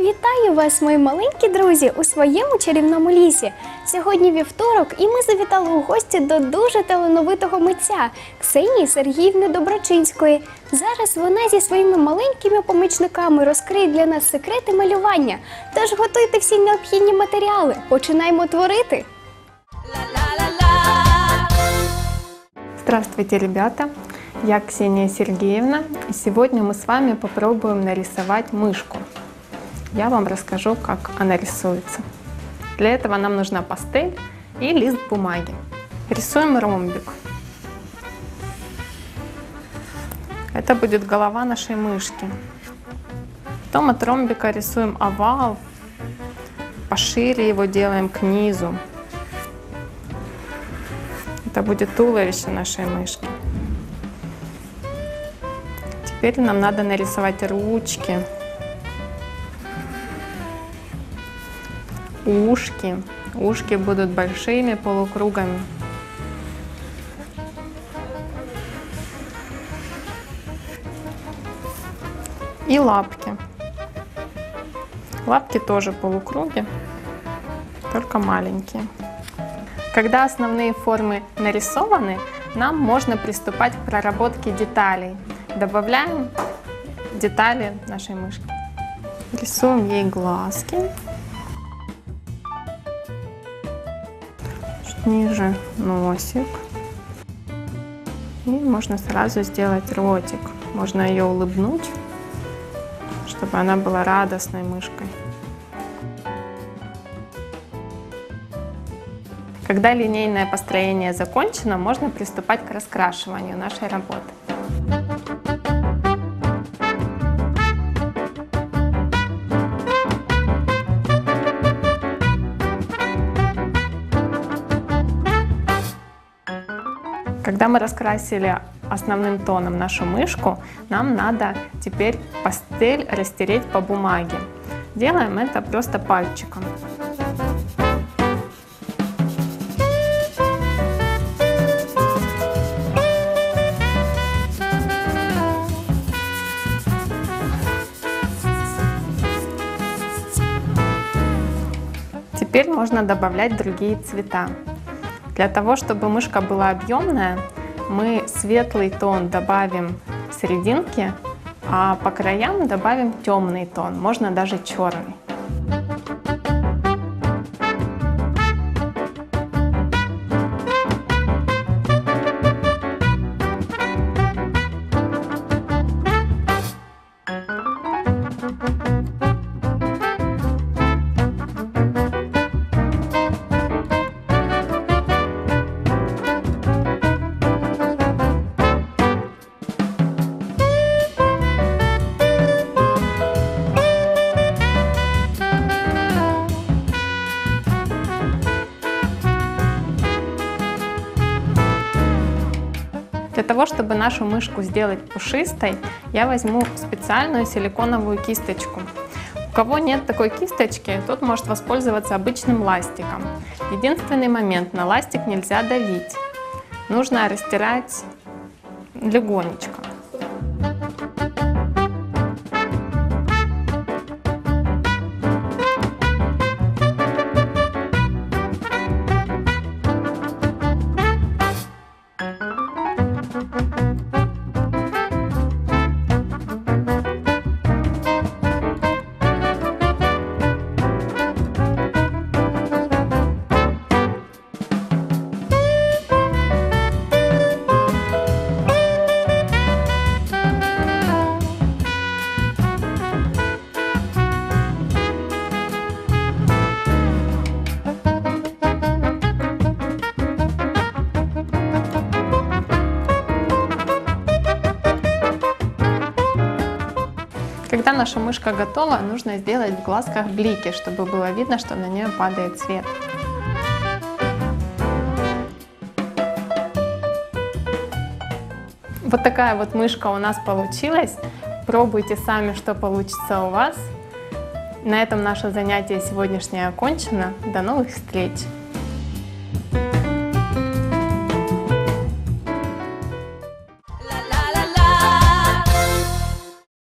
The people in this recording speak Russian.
Вітаю вас, мої маленькі друзі, у своєму чарівному лісі. Сьогодні вівторок, і ми завітали у гості до дуже талановитого митця Ксенії Сергіївни Доброчинської. Зараз вона зі своїми маленькими помічниками розкриє для нас секрети малювання. Тож готуйте всі необхідні матеріали. Починаємо творити! Здравствуйте, ребята! Я Ксения Сергеевна, и сегодня мы с вами попробуем нарисовать мышку. Я вам расскажу, как она рисуется. Для этого нам нужна пастель и лист бумаги. Рисуем ромбик. Это будет голова нашей мышки. Потом от ромбика рисуем овал, пошире его делаем к низу. Это будет туловище нашей мышки. Теперь нам надо нарисовать ручки, ушки. Ушки будут большими полукругами. И лапки. Лапки тоже полукруги, только маленькие. Когда основные формы нарисованы, нам можно приступать к проработке деталей. Добавляем детали нашей мышки. Рисуем ей глазки. Чуть ниже носик. И можно сразу сделать ротик. Можно ее улыбнуть, чтобы она была радостной мышкой. Когда линейное построение закончено, можно приступать к раскрашиванию нашей работы. Когда мы раскрасили основным тоном нашу мышку, нам надо теперь пастель растереть по бумаге. Делаем это просто пальчиком. Теперь можно добавлять другие цвета. Для того, чтобы мышка была объемная, мы светлый тон добавим в серединке, а по краям добавим темный тон, можно даже черный. Для того, чтобы нашу мышку сделать пушистой, я возьму специальную силиконовую кисточку. У кого нет такой кисточки, тот может воспользоваться обычным ластиком. Единственный момент: на ластик нельзя давить. Нужно растирать легонечко. Когда наша мышка готова, нужно сделать в глазках блики, чтобы было видно, что на нее падает свет. Вот такая вот мышка у нас получилась. Пробуйте сами, что получится у вас. На этом наше занятие сегодняшнее окончено. До новых встреч!